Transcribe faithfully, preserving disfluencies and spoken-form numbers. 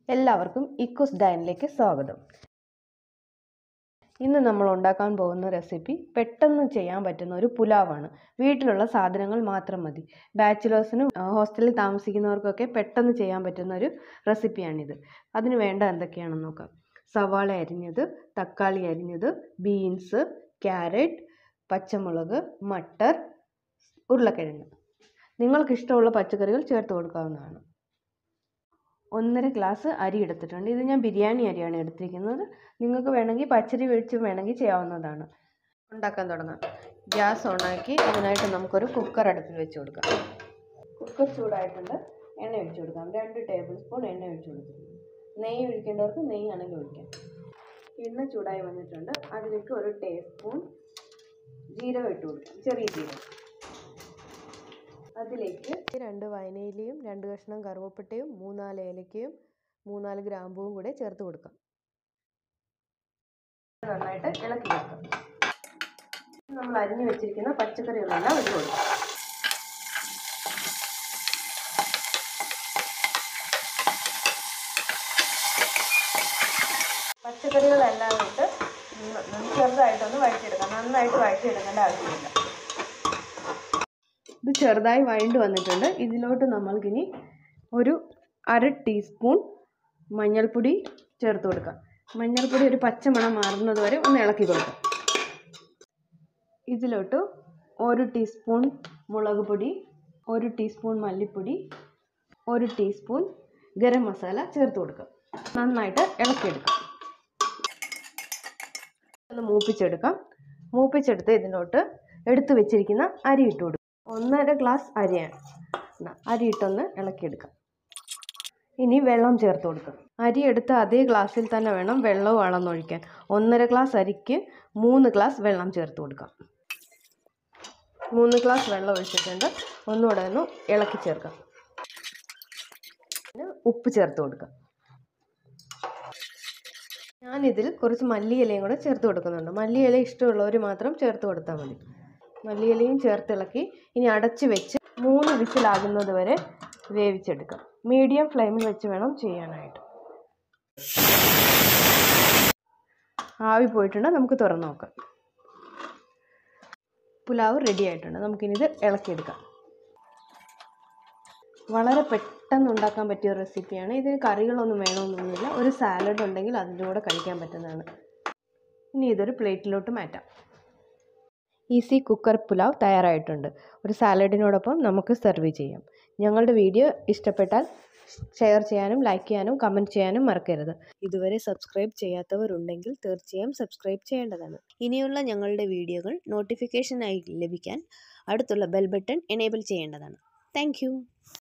എല്ലാവർക്കും ഇക്കൂസ് ഡയനിലേക്ക് സ്വാഗതം. ഇന്ന് നമ്മൾ ഉണ്ടാക്കാൻ പോകുന്ന റെസിപ്പി പെട്ടെന്ന് ചെയ്യാൻ പറ്റുന്ന ഒരു പുലാവാണ്. വീട്ടിലുള്ള സാധനങ്ങൾ മാത്രം മതി. ബാച്ചിലേഴ്സിനും ഹോസ്റ്റലിൽ താമസിക്കുന്നവർക്കൊക്കെ പെട്ടെന്ന് ചെയ്യാൻ പറ്റുന്ന ഒരു റെസിപ്പിയാണിത്. അതിന് വേണ്ട എന്തൊക്കെയാണെന്ന് നോക്കാം. സവാള അരിഞ്ഞത്, തക്കാളി അരിഞ്ഞത്, ബീൻസ്, ക്യാരറ്റ്, പച്ചമുളക്, മട്ടർ, ഉരുളക്കിഴങ്ങ്. നിങ്ങൾക്കിഷ്ടമുള്ള പച്ചക്കറികൾ ചേർത്ത് കൊടുക്കാവുന്നതാണ്. ഒന്നര ഗ്ലാസ് അരി എടുത്തിട്ടുണ്ട്. ഇത് ഞാൻ ബിരിയാണി അരിയാണ് എടുത്തിരിക്കുന്നത്. നിങ്ങൾക്ക് വേണമെങ്കിൽ പച്ചരി വെച്ച് വേണമെങ്കിൽ ചെയ്യാവുന്നതാണ്. ഉണ്ടാക്കാൻ തുടങ്ങാം. ഗ്യാസ് ഓണാക്കി അതിനായിട്ട് നമുക്കൊരു കുക്കർ അടുപ്പിൽ വെച്ച് കൊടുക്കാം. കുക്കർ ചൂടായിട്ടുണ്ട്. എണ്ണ ഒഴിച്ചു കൊടുക്കാം. രണ്ട് ടേബിൾ സ്പൂൺ എണ്ണ ഒഴിച്ചു കൊടുത്തിട്ടുണ്ട്. നെയ്യ് ഒഴിക്കേണ്ടവർക്ക് നെയ്യ് ആണെങ്കിൽ ഒഴിക്കാം. എണ്ണ ചൂടായി വന്നിട്ടുണ്ട്. അതിലേക്ക് ഒരു ടീസ്പൂൺ ജീരകം ഇട്ട് കൊടുക്കാം. ചെറിയ ജീരകം. അതിലേക്ക് രണ്ട് വയനയിലയും രണ്ട് കഷ്ണം കറുവപ്പട്ടയും മൂന്നാല് ഏലക്കയും മൂന്നാല് ഗ്രാമ്പൂവും കൂടെ ചേർത്ത് കൊടുക്കാം. നന്നായിട്ട് ഇളക്കി കൊടുക്കാം. നമ്മൾ അരിഞ്ഞു വെച്ചിരിക്കുന്ന പച്ചക്കറികളെല്ലാം ഇട്ട് കൊടുക്കാം. പച്ചക്കറികളെല്ലാം ഇട്ട് ചെറുതായിട്ടൊന്ന് വഴറ്റിയെടുക്കാം. നന്നായിട്ട് വഴറ്റിയെടുക്കേണ്ട ആവശ്യമില്ല. ഇത് ചെറുതായി വഴണ്ട് വന്നിട്ടുണ്ട്. ഇതിലോട്ട് നമ്മൾക്കിനി ഒരു അര ടീസ്പൂൺ മഞ്ഞൾപ്പൊടി ചേർത്ത് കൊടുക്കാം. മഞ്ഞൾപ്പൊടി ഒരു പച്ചമണം മാറുന്നത് വരെ ഒന്ന് ഇളക്കി കൊടുക്കാം. ഇതിലോട്ട് ഒരു ടീസ്പൂൺ മുളക് പൊടി, ഒരു ടീസ്പൂൺ മല്ലിപ്പൊടി, ഒരു ടീസ്പൂൺ ഗരം മസാല ചേർത്ത് കൊടുക്കാം. നന്നായിട്ട് ഇളക്കിയെടുക്കാം. ഒന്ന് മൂപ്പിച്ചെടുക്കാം. മൂപ്പിച്ചെടുത്ത് ഇതിലോട്ട് എടുത്തു വെച്ചിരിക്കുന്ന അരി ഇട്ട് കൊടുക്കാം. ഒന്നര ഗ്ലാസ് അരിയാണ്. അരി ഇട്ടൊന്ന് ഇളക്കിയെടുക്കാം. ഇനി വെള്ളം ചേർത്ത് കൊടുക്കാം. അരി എടുത്ത അതേ ഗ്ലാസ്സിൽ തന്നെ വേണം വെള്ളവും അളന്നൊഴിക്കാൻ. ഒന്നര ഗ്ലാസ് അരിക്ക് മൂന്ന് ഗ്ലാസ് വെള്ളം ചേർത്ത് കൊടുക്കാം. മൂന്ന് ഗ്ലാസ് വെള്ളം ഒഴിച്ചിട്ടുണ്ട്. ഒന്നുകൂടെ ഒന്ന് ഇളക്കി ചേർക്കാം. ഉപ്പ് ചേർത്ത് കൊടുക്കാം. ഞാനിതിൽ കുറച്ച് മല്ലിയിലയും കൂടെ ചേർത്ത് കൊടുക്കുന്നുണ്ട്. മല്ലിയില ഇഷ്ടമുള്ളവർ മാത്രം ചേർത്ത് കൊടുത്താൽ മതി. മല്ലിയിലയും ചേർത്തിളക്കി ഇനി അടച്ച് വെച്ച് മൂന്ന് വിസിലാകുന്നത് വരെ വേവിച്ചെടുക്കാം. മീഡിയം ഫ്ലെയിമിൽ വെച്ച് വേണം ചെയ്യാനായിട്ട്. ആവി പോയിട്ടുണ്ട്. നമുക്ക് തുറന്ന് നോക്കാം. പുലാവ് റെഡി ആയിട്ടുണ്ട്. നമുക്കിനി ഇത് ഇളക്കിയെടുക്കാം. വളരെ പെട്ടെന്ന് ഉണ്ടാക്കാൻ പറ്റിയ റെസിപ്പിയാണ്. ഇതിന് കറികളൊന്നും വേണമെന്നൊന്നുമില്ല. ഒരു സാലഡ് ഉണ്ടെങ്കിൽ അതിൻ്റെ കൂടെ കഴിക്കാൻ പറ്റുന്നതാണ്. ഇനി ഇതൊരു പ്ലേറ്റിലോട്ട് മാറ്റാം. ഈസി കുക്കർ പുലാവ് തയ്യാറായിട്ടുണ്ട്. ഒരു സാലഡിനോടൊപ്പം നമുക്ക് സെർവ് ചെയ്യാം. ഞങ്ങളുടെ വീഡിയോ ഇഷ്ടപ്പെട്ടാൽ ഷെയർ ചെയ്യാനും ലൈക്ക് ചെയ്യാനും കമൻറ്റ് ചെയ്യാനും മറക്കരുത്. ഇതുവരെ സബ്സ്ക്രൈബ് ചെയ്യാത്തവരുണ്ടെങ്കിൽ തീർച്ചയായും സബ്സ്ക്രൈബ് ചെയ്യേണ്ടതാണ്. ഇനിയുള്ള ഞങ്ങളുടെ വീഡിയോകൾ നോട്ടിഫിക്കേഷനായി ലഭിക്കാൻ അടുത്തുള്ള ബെൽ ബട്ടൺ എനേബിൾ ചെയ്യേണ്ടതാണ്. താങ്ക്